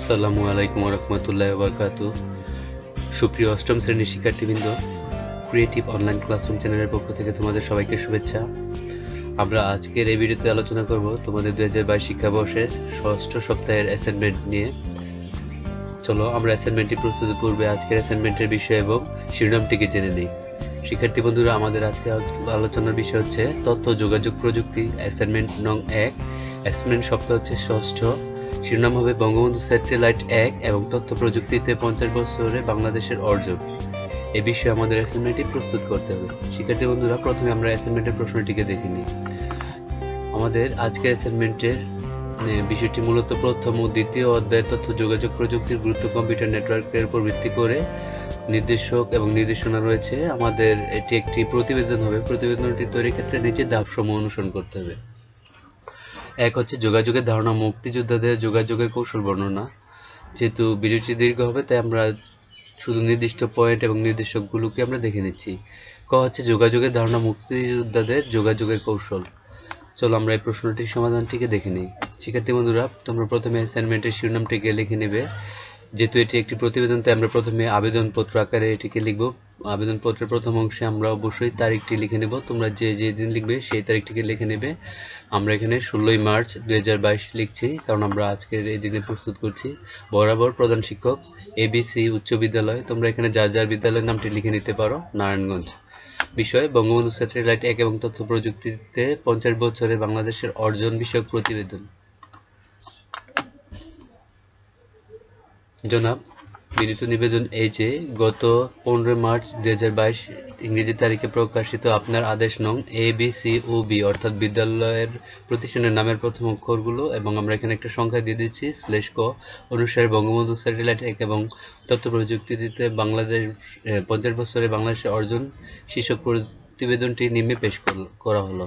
আসসালামু আলাইকুম ওয়া রাহমাতুল্লাহি ওয়া বারাকাতুহু। সুপ্রিয় অষ্টম শ্রেণীর শিক্ষার্থীবৃন্দ, ক্রিয়েটিভ অনলাইন ক্লাসরুম চ্যানেলের পক্ষ থেকে তোমাদের সবাইকে শুভেচ্ছা। আমরা আজকের এই ভিডিওতে আলোচনা করব তোমাদের 2022 শিক্ষাবর্ষের ষষ্ঠ সপ্তাহের অ্যাসাইনমেন্ট নিয়ে। চলো আমরা অ্যাসাইনমেন্টটি প্রস্তুতির পূর্বে আজকের অ্যাসাইনমেন্টের বিষয় এবং শিরোনামটিকে জেনে নিই। শিক্ষার্থী বন্ধুরা, আমাদের আজকের আলোচনার বিষয় হচ্ছে তথ্য যোগাযোগ প্রযুক্তি, অ্যাসাইনমেন্ট নং 1। অ্যাসাইনমেন্ট সপ্তাহ হচ্ছে ষষ্ঠ। শিরোনাম হবে বঙ্গবন্ধু স্যাটেলাইট 1 এবং তথ্য প্রযুক্তিতে 50 বছরে বাংলাদেশের অর্জন। এই বিষয়ে আমাদের অ্যাসাইনমেন্টটি প্রস্তুত করতে হবে। শিক্ষার্থী বন্ধুরা, প্রথমে আমরা অ্যাসাইনমেন্টের প্রশ্নটিকে দেখে নিই। আমাদের আজকের অ্যাসাইনমেন্টের বিষয়টি মূলত প্রথম ও দ্বিতীয় অধ্যায় তথ্য যোগাযোগ প্রযুক্তির গুরুত্ব কম্পিউটার নেটওয়ার্কের উপর ভিত্তি করে নির্দেশক এবং নির্দেশনা রয়েছে। আমাদের এটি একটি প্রতিবেদন হবে। প্রতিবেদনটি তৈরির ক্ষেত্রে নিচে ধাপসমূহ অনুসরণ করতে হবে। এক হচ্ছে যোগাযোগের ধারণা, মুক্তিযোদ্ধাদের যোগাযোগের কৌশল বর্ণনা। যেহেতু ভিডিওটি দীর্ঘ হবে তাই আমরা শুধু নির্দিষ্ট পয়েন্ট এবং নির্দেশকগুলোকে আমরা দেখে নিচ্ছি। ক হচ্ছে যোগাযোগের ধারণা, মুক্তিযোদ্ধাদের যোগাযোগের কৌশল। চলো আমরা এই প্রশ্নটির সমাধানটিকে দেখে নিই। শিক্ষার্থী বন্ধুরা, তোমরা প্রথমে অ্যাসাইনমেন্টের শিরোনামটিকে লিখে নেবে। যেহেতু এটি একটি প্রতিবেদন তাই আমরা প্রথমে আবেদনপত্র আকারে এটিকে লিখব। আবেদনপত্রের প্রথম অংশে আমরা অবশ্যই তারিখটি লিখে নেব। তোমরা যে দিন লিখবে সেই তারিখটিকে লিখে নেবে। আমরা এখানে 16 মার্চ 2022 লিখছি, কারণ আমরা আজকের এই দিনে প্রস্তুত করছি। বরাবর প্রধান শিক্ষক, ABC উচ্চ বিদ্যালয়। তোমরা এখানে যার যার বিদ্যালয়ের নামটি লিখে নিতে পারো, নারায়ণগঞ্জ। বিষয় বঙ্গবন্ধু স্যাটেলাইট 1 এবং তথ্য প্রযুক্তিতে 50 বছরে বাংলাদেশের অর্জন বিষয়ক প্রতিবেদন। জনাব, বিনীত নিবেদন এই যে গত 15 মার্চ 2022 ইংরেজি তারিখে প্রকাশিত আপনার আদেশ নং ABCOB অর্থাৎ বিদ্যালয়ের প্রতিষ্ঠানের নামের প্রথম অক্ষরগুলো এবং আমরা এখানে একটা সংখ্যা দিয়ে দিচ্ছি /ক অনুসারে বঙ্গবন্ধু স্যাটেলাইট 1 এবং তথ্য প্রযুক্তিতে বাংলাদেশ 50 বছরে বাংলাদেশের অর্জন শীর্ষক প্রতিবেদনটি নিম্নে পেশ করা হলো।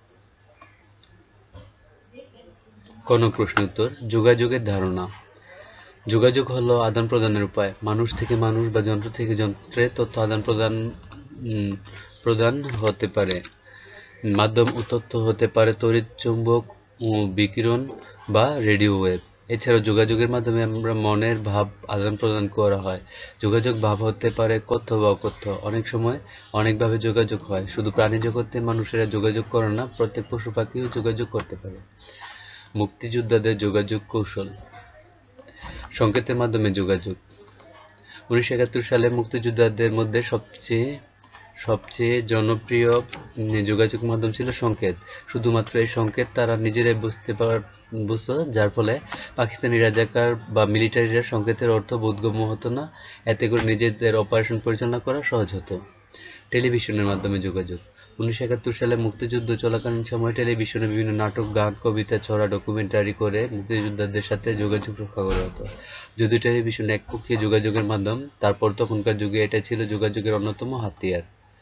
কোন প্রশ্ন উত্তর। যোগাযোগের ধারণা। যোগাযোগ হলো আদান প্রদানের উপায়। মানুষ থেকে মানুষ বা যন্ত্র থেকে যন্ত্রে তথ্য আদান প্রদান হতে পারে। মাধ্যম ও তথ্য হতে পারে তড়িৎ চৌম্বক ও বিকিরণ বা রেডিও ওয়েভ। এছাড়াও যোগাযোগের মাধ্যমে আমরা মনের ভাব আদান প্রদান করা হয়। যোগাযোগ ভাব হতে পারে কথ্য বা অকথ্য। অনেক সময় অনেকভাবে যোগাযোগ হয়। শুধু প্রাণী জগতে মানুষেরা যোগাযোগ করে না, প্রত্যেক পশু পাখিও যোগাযোগ করতে পারে। মুক্তিযোদ্ধাদের যোগাযোগ কৌশল। সংকেতের মাধ্যমে যোগাযোগ। 1971 সালে মুক্তিযোদ্ধাদের মধ্যে সবচেয়ে জনপ্রিয় যোগাযোগ মাধ্যম ছিল সংকেত। শুধুমাত্র এই সংকেত তারা নিজেরাই বুঝতো, যার ফলে পাকিস্তানি রাজাকার বা মিলিটারিরা সংকেতের অর্থ বোধগম্য হতো না। এতে করে নিজেদের অপারেশন পরিচালনা করা সহজ হতো। টেলিভিশনের মাধ্যমে যোগাযোগ। 1971 সালে মুক্তিযুদ্ধ চলাকালীন সময়ে টেলিভিশনে বিভিন্ন নাটক, গান, কবিতা, ছড়া, ডকুমেন্টারি করে মুক্তিযোদ্ধাদের সাথে যোগাযোগ রক্ষা করা হতো। যদিও টেলিভিশন একপক্ষীয় যোগাযোগের মাধ্যম, তারপর তখনকার যুগে এটা ছিল যোগাযোগের অন্যতম হাতিয়ার।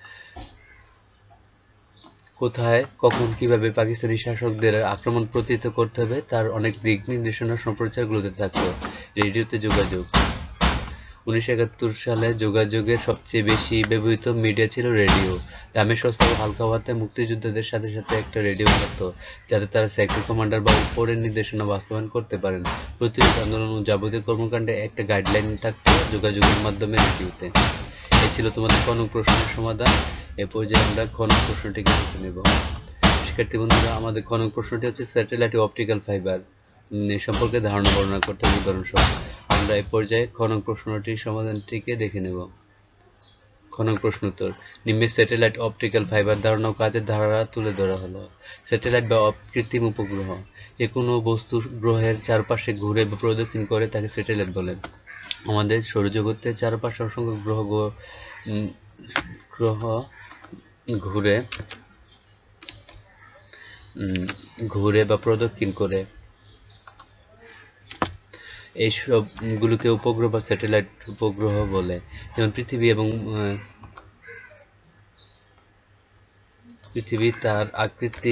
কোথায়, কখন, কিভাবে পাকিস্তানি শাসকদের আক্রমণ প্রতিহত করতে হবে তার অনেক দিক নির্দেশনা সম্প্রচারগুলোতে থাকত। রেডিওতে যোগাযোগ। 1971 সালে যোগাযোগের সবচেয়ে বেশি ব্যবহৃত মিডিয়া ছিল রেডিও। দামে সস্তা ও হালকা হওয়াতে মুক্তিযোদ্ধাদের সাথে সাথে একটা রেডিও থাকতো, যাতে তারা সেক্টর কমান্ডার বা উপরের নির্দেশনা বাস্তবায়ন করতে পারেন। প্রতিরোধ আন্দোলন ও যাবতীয় কর্মকাণ্ডে একটা গাইডলাইন থাকতো যোগাযোগের মাধ্যমে রেডিওতে। এই ছিল তোমাদের খনক প্রশ্নের সমাধান। এ পর্যায়ে আমরা খনক প্রশ্নটিকে দেখে নেব। শিক্ষার্থী বন্ধুরা, আমাদের খনক প্রশ্নটি হচ্ছে স্যাটেলাইট ও অপটিক্যাল ফাইবার সম্পর্কে ধারণা বর্ণনা করতে হবে উদাহরণসহ। আমরা এই পর্যায়ে খনক প্রশ্নটির সমাধানটিকে দেখে নেব। খনক প্রশ্ন উত্তর। নিম্নে স্যাটেলাইট অপটিক্যাল ফাইবার ধারণা ও কাজের ধারা তুলে ধরা হলো। স্যাটেলাইট বা কৃত্রিম উপগ্রহ যে কোনো বস্তু গ্রহের চারপাশে ঘুরে বা প্রদক্ষিণ করে তাকে স্যাটেলাইট বলে। আমাদের সৌরজগতের চারপাশে অসংখ্য গ্রহ ঘুরে বা প্রদক্ষিণ করে। এই সবগুলোকে উপগ্রহ বা স্যাটেলাইট উপগ্রহ বলে। যেমন পৃথিবী তার আকৃতি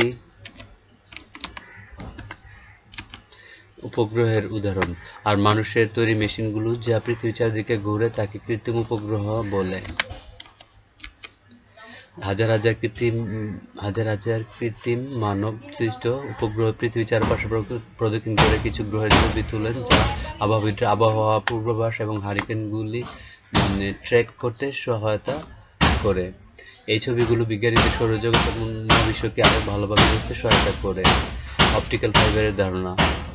উপগ্রহের উদাহরণ। আর মানুষের তৈরি মেশিনগুলো যা পৃথিবীর চারদিকে ঘুরে তাকে কৃত্রিম উপগ্রহ বলে। হাজার হাজার কৃত্রিম মানব সৃষ্ট উপগ্রহ পৃথিবীর চারপাশে প্রদক্ষিণ করে কিছু গ্রহের ছবি তোলেন, যা আবহাওয়াবিদরা আবহাওয়া পূর্বাভাস এবং হারিকেনগুলি ট্র্যাক করতে সহায়তা করে। এই ছবিগুলো বিজ্ঞানীদের সৌরজগৎ এবং মহাবিশ্বকে আরো ভালোভাবে বুঝতে সহায়তা করে। অপটিক্যাল ফাইবারের ধারণা।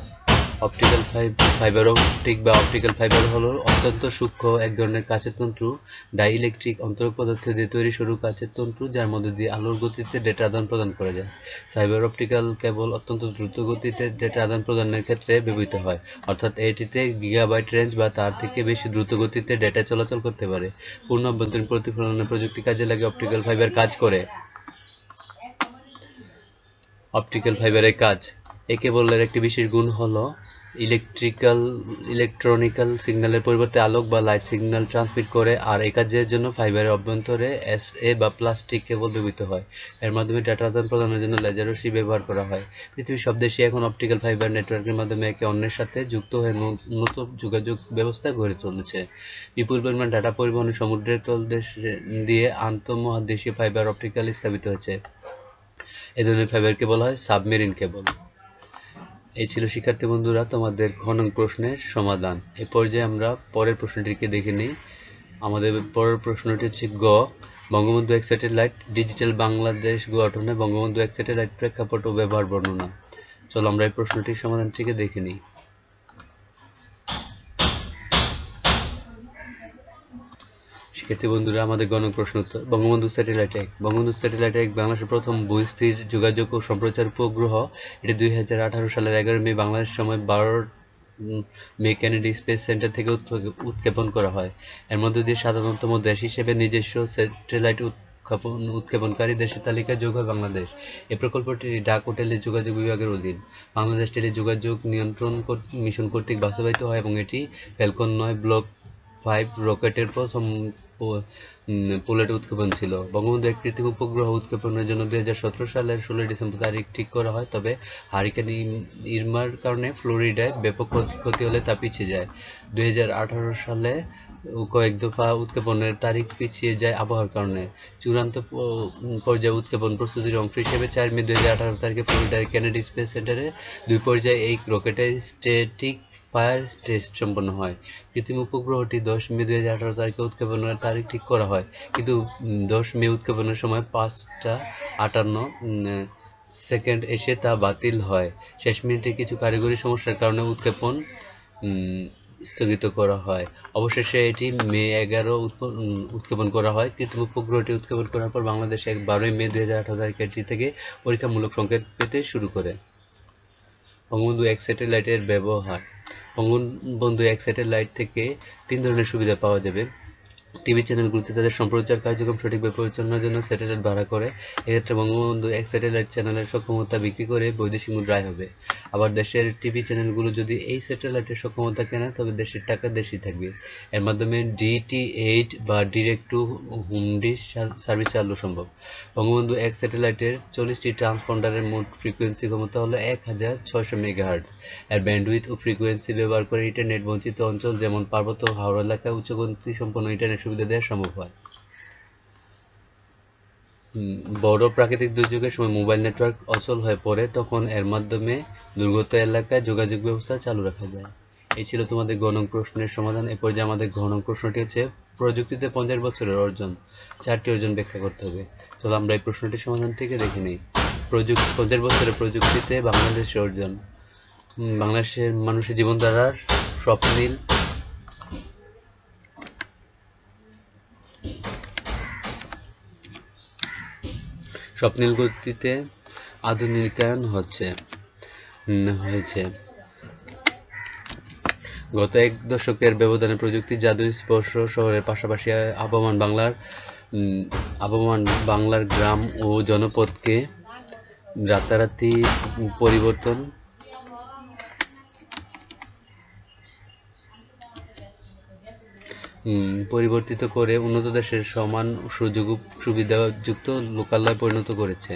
ফাইবার অপটিক্যাল ফাইবার হলো অত্যন্ত সূক্ষ্ম এক ধরনের কাচের তন্তু, ডাইইলেকট্রিক অন্তরক পদার্থ দিয়ে তৈরি সরু কাচের তন্তু, যার মধ্যে দিয়ে আলোর গতিতে ডেটা আদান প্রদান করা যায়। ফাইবার অপটিক্যাল কেবল অত্যন্ত দ্রুত গতিতে ডেটা আদান প্রদানের ক্ষেত্রে ব্যবহৃত হয়, অর্থাৎ এটিতে গিগাবাইট রেঞ্জ বা তার থেকে বেশি দ্রুত গতিতে ডেটা চলাচল করতে পারে। পূর্ণ অভ্যন্তরীণ প্রতিফলনের প্রযুক্তি কাজে লাগে অপটিক্যাল ফাইবার কাজ করে। অপটিক্যাল ফাইবারের কাজ। এই কেবলের একটি বিশেষ গুণ হলো ইলেকট্রনিক্যাল সিগন্যালের পরিবর্তে আলোক বা লাইট সিগন্যাল ট্রান্সমিট করে, আর এই কাজের জন্য ফাইবারের অভ্যন্তরে এসএ বা প্লাস্টিক কেবল ব্যবহৃত হয়। এর মাধ্যমে ডেটা আদান প্রদানের জন্য লেজার রশ্মি ব্যবহার করা হয়। পৃথিবীর সব দেশে এখন অপটিক্যাল ফাইবার নেটওয়ার্কের মাধ্যমে একে অন্যের সাথে যুক্ত হয়ে উন্নত যোগাযোগ ব্যবস্থা গড়ে তুলেছে। বিপুল পরিমাণ ডাটা পরিবহনে সমুদ্রের তলদেশ দিয়ে আন্তঃমহাদেশীয় ফাইবার অপটিক্যাল স্থাপিত হয়েছে। এই ধরনের ফাইবারকে বলা হয় সাবমেরিন কেবল। এই ছিল শিক্ষার্থী বন্ধুরা তোমাদের ঘনং প্রশ্নের সমাধান। এই পর্যায়ে আমরা পরের প্রশ্নটিকে দেখে নিই। আমাদের পরের প্রশ্নটি হচ্ছে গ, বঙ্গবন্ধু 1 স্যাটেলাইট ডিজিটাল বাংলাদেশ গঠনে বঙ্গবন্ধু 1 স্যাটেলাইট প্রেক্ষাপট ও ব্যবহার বর্ণনা। চলো আমরা এই প্রশ্নটির সমাধানটিকে দেখে নিই। শিক্ষার্থী বন্ধুরা, আমাদের গণক প্রশ্ন উত্তর। বঙ্গবন্ধু স্যাটেলাইট 1। বঙ্গবন্ধু স্যাটেলাইট 1 বাংলাদেশের প্রথম ভূস্থির যোগাযোগ ও সম্প্রচার উপগ্রহ। এটি 2018 সালের 11 মে বাংলাদেশ সময় 12 মে কেনেডি স্পেস সেন্টার থেকে উৎক্ষেপণ করা হয়। এর মধ্যে দিয়ে 57তম দেশ হিসেবে নিজস্ব স্যাটেলাইট উৎক্ষেপণকারী দেশের তালিকায় যোগ হয় বাংলাদেশ। এই প্রকল্পটি ডাক ও টেলিযোগাযোগ বিভাগের অধীন। বাংলাদেশ টেলিযোগাযোগ নিয়ন্ত্রণ মিশন কর্তৃক বাস্তবায়িত হয় এবং এটি ফ্যালকন 9 ব্লক 5 রকেটের প্রথম পোলেট উৎক্ষেপণ ছিল। বঙ্গবন্ধু 1 কৃত্রিম উপগ্রহ উৎক্ষেপণের জন্য 2017 সালের 16 ডিসেম্বর তারিখ ঠিক করা হয়, তবে হারিকেন ইরমার কারণে ফ্লোরিডায় ব্যাপক ক্ষতি হলে তা পিছিয়ে যায়। 2018 সালে কয়েক দফা উৎক্ষেপণের তারিখ পিছিয়ে যায় আবহাওয়ার কারণে। চূড়ান্ত পর্যায়ে উৎক্ষেপণ প্রস্তুতির অংশ হিসেবে 4 মে 2018 তারিখে ফ্লোরিডার কেনেডি স্পেস সেন্টারে 2 পর্যায়ে এই রকেটের স্ট্যাটিক ফায়ার টেস্ট সম্পন্ন হয়। কৃত্রিম উপগ্রহটি 10 মে 2018 তারিখে উৎক্ষেপণের তারিখ ঠিক করা হয়, কিন্তু 10 মে উৎক্ষেপণের সময় 5:58 এসে তা বাতিল হয়। শেষ মিনিটে কিছু কারিগরি সমস্যার কারণে উৎক্ষেপণ স্থগিত করা হয়। অবশেষে এটি মে 11 উৎক্ষেপণ করা হয়। কৃত্রিম উপগ্রহটি উৎক্ষেপণ করার পর বাংলাদেশ 12 মে 2018 তারিখে এটি থেকে পরীক্ষামূলক সংকেত পেতে শুরু করে। বঙ্গবন্ধু 1 স্যাটেলাইটের ব্যবহার। বঙ্গবন্ধু 1 স্যাটেলাইট থেকে 3 ধরনের সুবিধা পাওয়া যাবে। টিভি চ্যানেলগুলোতে তাদের সম্প্রচার কার্যক্রম সঠিকভাবে পরিচালনার জন্য স্যাটেলাইট ভাড়া করে। এক্ষেত্রে বঙ্গবন্ধু 1 স্যাটেলাইট চ্যানেলের সক্ষমতা বিক্রি করে বৈদেশিক মুদ্রা আয় হবে। আবার দেশের টিভি চ্যানেলগুলো যদি এই স্যাটেলাইটের সক্ষমতা কেনে, তবে দেশের টাকা দেশেই থাকবে। এর মাধ্যমে DT8 বা direct to home dish service চালু সম্ভব। বঙ্গবন্ধু 1 স্যাটেলাইটের 40টি ট্রান্সপন্ডারের মোট ফ্রিকোয়েন্সি ক্ষমতা হলো 1600 মেগাহার্টজ। এর ব্যান্ডউইথ ও ফ্রিকোয়েন্সি ব্যবহার করে ইন্টারনেট বঞ্চিত অঞ্চল যেমন পার্বত্য ও হাওড় এলাকায় উচ্চগতি সম্পন্ন ইন্টারনেট সুবিধা দেওয়া সম্ভব হয়। বড় প্রাকৃতিক দুর্যোগের সময় মোবাইল নেটওয়ার্ক অচল হয়ে পড়ে, তখন এর মাধ্যমে দুর্গত এলাকায় যোগাযোগ ব্যবস্থা চালু রাখা যায়। এই ছিল তোমাদের গণক প্রশ্নের সমাধান। এ পর্যায়ে আমাদের গণক প্রশ্নটি হচ্ছে প্রযুক্তিতে 50 বছরের অর্জন। 4টি অর্জন ব্যাখ্যা করতে হবে। চলো আমরা এই প্রশ্নটির সমাধান থেকে দেখে নিই। 50 বছরের প্রযুক্তিতে বাংলাদেশের অর্জন। বাংলাদেশের মানুষের জীবনধারার স্বপ্নিল গতিতে আধুনিকায়ন হয়েছে। গত 1 দশকের ব্যবধানে প্রযুক্তির জাদুর স্পর্শ শহরের পাশাপাশি আবহমান বাংলার গ্রাম ও জনপদকে রাতারাতি পরিবর্তিত করে উন্নত দেশের সমান সুযোগ সুবিধাযুক্ত লোকালয়ে পরিণত করেছে।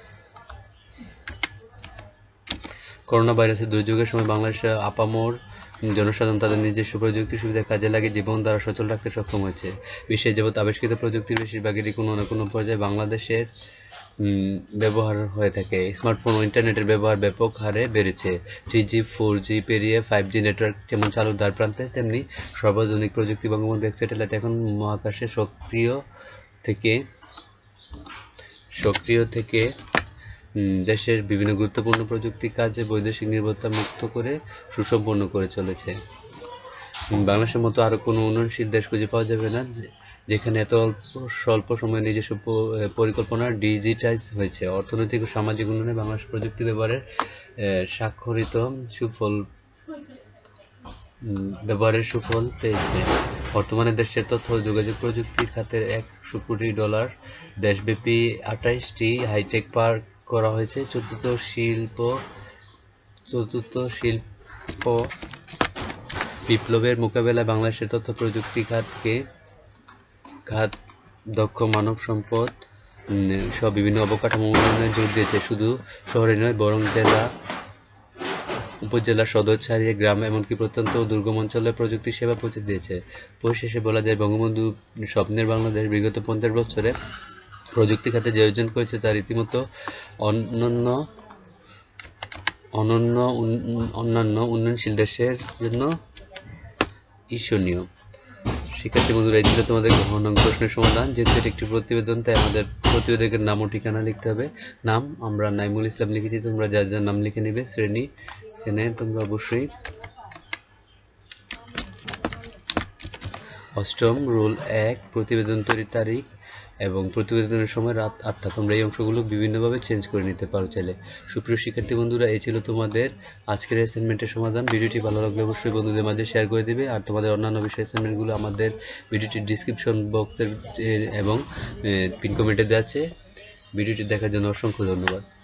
করোনা ভাইরাসের দুর্যোগের সময় বাংলাদেশে আপামর জনসাধারণ তাদের নিজস্ব প্রযুক্তি সুবিধা কাজে লাগিয়ে জীবন দ্বারা সচল রাখতে সক্ষম হয়েছে। বিশ্বে যাবৎ আবিষ্কৃত প্রযুক্তির বেশিরভাগেরই কোনো না কোনো পর্যায়ে বাংলাদেশের ব্যবহার হয়ে থাকে। স্মার্টফোন ও ইন্টারনেটের ব্যবহার ব্যাপক হারে বেড়েছে। 3G 4G পেরিয়ে 5G নেটওয়ার্ক যেমন চালুর দ্বার প্রান্তে, তেমনি সর্বাধুনিক প্রযুক্তি বঙ্গবন্ধু 1 স্যাটেলাইট এখন মহাকাশে সক্রিয় থেকে দেশের বিভিন্ন গুরুত্বপূর্ণ প্রযুক্তি কাজে বৈদেশিক নির্ভরতা মুক্ত করে সুসম্পন্ন করে চলেছে। বাংলাদেশের মতো আরো কোনো উন্নয়নশীল দেশ খুঁজে পাওয়া যাবে না যেখানে এত স্বল্প সময়ে নিজস্ব পরিকল্পনা ডিজিটাইজ হয়েছে। অর্থনৈতিক ও সামাজিক উন্নয়নে বাংলাদেশ প্রযুক্তি ব্যবহারের সুফল পেয়েছে। বর্তমানে দেশের তথ্য ও যোগাযোগ প্রযুক্তি খাতের $100 কোটি দেশব্যাপী 28টি হাইটেক পার্ক করা হয়েছে। চতুর্থ শিল্প বিপ্লবের মোকাবেলায় বাংলাদেশের তথ্য প্রযুক্তি খাত দক্ষ মানব সম্পদ সহ বিভিন্ন অবকাঠামো উন্নয়নে জোর দিয়েছে। শুধু শহরে নয়, বরং জেলা, উপজেলা, সদর ছাড়িয়ে গ্রাম, এমনকি প্রত্যন্ত ও দুর্গম অঞ্চলে প্রযুক্তি সেবা পৌঁছে দিয়েছে। পরিশেষে বলা যায়, বঙ্গবন্ধু স্বপ্নের বাংলাদেশ বিগত 50 বছরে প্রযুক্তি খাতে যে অর্জন করেছে তা রীতিমতো অন্যান্য উন্নয়নশীল দেশের জন্য ঈর্ষণীয়। শিক্ষার্থী বন্ধুরা, এই ছিল তোমাদের ঘন প্রশ্নের সমাধান। যেহেতু এটি একটি প্রতিবেদন, তাই আমাদের প্রতিবেদকের নাম ও ঠিকানা লিখতে হবে। নাম আমরা নাইমুল ইসলাম লিখেছি, তোমরা যার যার নাম লিখে নিবে। শ্রেণী এখানে তোমরা অবশ্যই অষ্টম, রোল 1, প্রতিবেদন তৈরির তারিখ এবং প্রতিবেদনের সময় রাত 8টা। তোমরা এই অংশগুলো বিভিন্নভাবে চেঞ্জ করে নিতে পারো চাইলে। সুপ্রিয় শিক্ষার্থী বন্ধুরা, এই ছিল তোমাদের আজকের অ্যাসাইনমেন্টের সমাধান। ভিডিওটি ভালো লাগলে অবশ্যই বন্ধুদের মাঝে শেয়ার করে দিবে। আর তোমাদের অন্যান্য বিষয় অ্যাসাইনমেন্টগুলো আমাদের ভিডিওটির ডিসক্রিপশন বক্সের এবং পিন কমেন্টে দেওয়া আছে। ভিডিওটি দেখার জন্য অসংখ্য ধন্যবাদ।